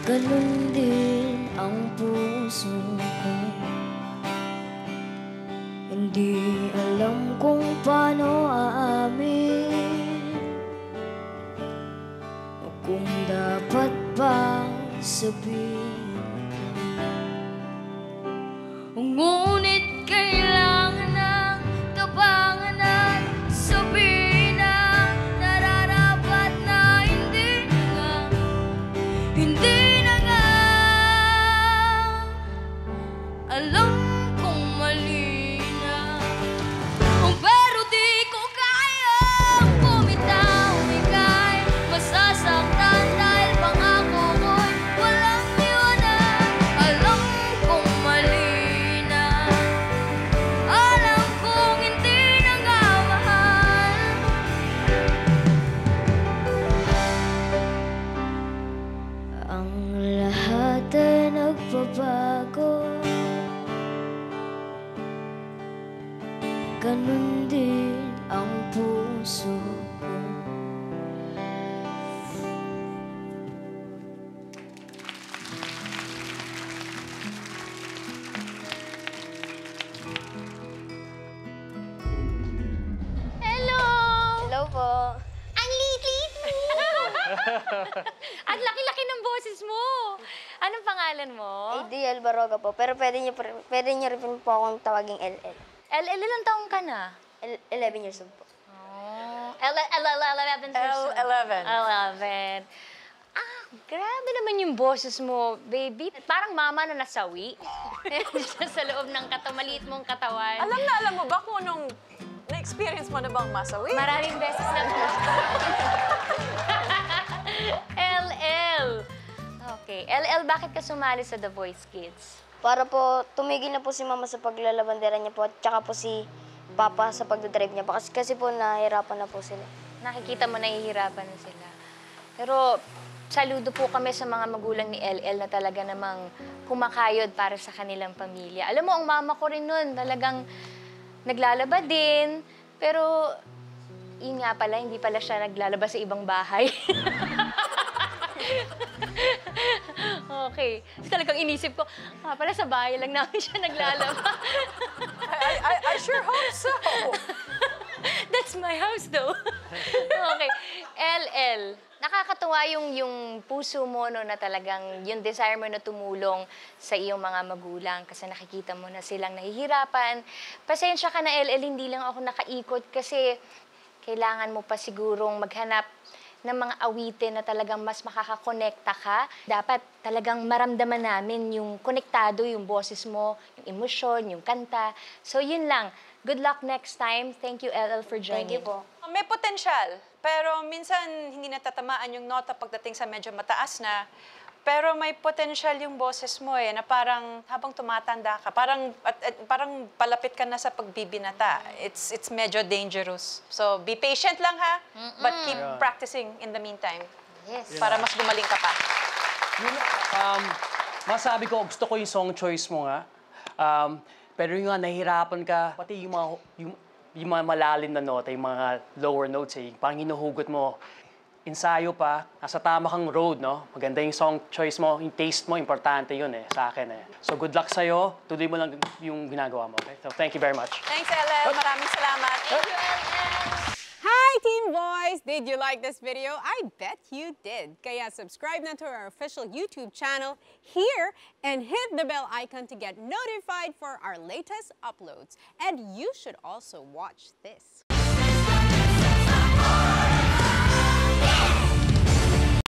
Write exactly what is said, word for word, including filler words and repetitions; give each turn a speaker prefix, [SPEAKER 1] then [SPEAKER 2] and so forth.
[SPEAKER 1] Ganun din ang puso ko. Hindi alam kung paano aamin o kung dapat bang sabihin. Ngunit kailangan ng tapangan at sabihin ang nararapat na hindi na nga, hindi na nga. Alam kong mali na, pero di ko kayang bumitaw. Ika'y masasaktan dahil pangako ko'y walang iwanan. Alam kong mali na, alam kong hindi na nga mahal. Ang lahat ay nagbabago, ganun din ang puso ko.
[SPEAKER 2] Hello!
[SPEAKER 3] Hello po.
[SPEAKER 2] Ang liit-liit mo! Ang laki-laki ng boses mo! Anong pangalan mo?
[SPEAKER 3] Ideal Baroga po. Pero pwede niyo, pwede niyo rin po akong tawaging L L.
[SPEAKER 2] L L, ilang taong ka na?
[SPEAKER 3] eleven years old po.
[SPEAKER 2] Oh, L eleven years old.
[SPEAKER 4] eleven.
[SPEAKER 2] eleven. Ah, grabe naman yung boses mo, baby. Parang mama na nasawi. Diyan sa loob ng katamaliit mong katawan.
[SPEAKER 4] Alam na alam mo ba kung nung na-experience mo na bang masawi?
[SPEAKER 2] Maraming beses na po. L L. Okay. L L, bakit ka sumali sa The Voice Kids?
[SPEAKER 3] Para po tumigil na po si mama sa paglalabandera niya po at tsaka po si papa sa pagdadrive niya po. Kasi, kasi po nahihirapan na po sila.
[SPEAKER 2] Nakikita mo nahihirapan na sila. Pero saludo po kami sa mga magulang ni L L na talaga namang kumakayod para sa kanilang pamilya. Alam mo, ang mama ko rin nun, talagang naglalaba din. Pero yun nga pala, hindi pala siya naglalaba sa ibang bahay. Okay. Talagang inisip ko, ah, pala sa bahay lang namin siya naglalaba.
[SPEAKER 4] I, I, I sure hope so.
[SPEAKER 2] That's my house, though. Okay. L L, nakakatuwa yung, yung puso mo, no, na talagang yung desire mo na tumulong sa iyong mga magulang kasi nakikita mo na silang nahihirapan. Pasensya ka na, L L, hindi lang ako nakaikot kasi kailangan mo pa sigurong maghanap ng mga awitin na talagang mas makakakonekta ka. Dapat talagang maramdaman namin yung konektado, yung boses mo, yung emosyon, yung kanta. So yun lang. Good luck next time. Thank you, L L, for joining.
[SPEAKER 3] Thank you po.
[SPEAKER 4] May potensyal, pero minsan hindi natatamaan yung nota pagdating sa medyo mataas na. Pero may potensyal yung boses mo eh, na parang habang tumatanda ka, parang, at, at, parang palapit ka na sa pagbibinata. It's, it's medyo dangerous. So be patient lang ha, mm-mm, but keep yeah. practicing in the meantime.
[SPEAKER 2] Yes.
[SPEAKER 4] Para mas gumaling ka pa.
[SPEAKER 5] Um, masabi ko, gusto ko yung song choice mo nga. Um, pero yung nga, nahihirapan ka, pati yung mga, yung, yung mga malalim na nota, yung mga lower notes eh, parang hinuhugot mo. Ensayo pa, nasa tama kang road, no? Maganda yung song choice mo, yung taste mo, importante yun eh, sa akin eh. So good luck sa'yo, tuloy mo lang yung ginagawa mo, okay? So thank you very much.
[SPEAKER 4] Thanks, L L. Maraming salamat.
[SPEAKER 2] Thank you, L L.
[SPEAKER 6] Hi, Team Boys! Did you like this video? I bet you did. Kaya subscribe na to our official YouTube channel here and hit the bell icon to get notified for our latest uploads. And you should also watch this.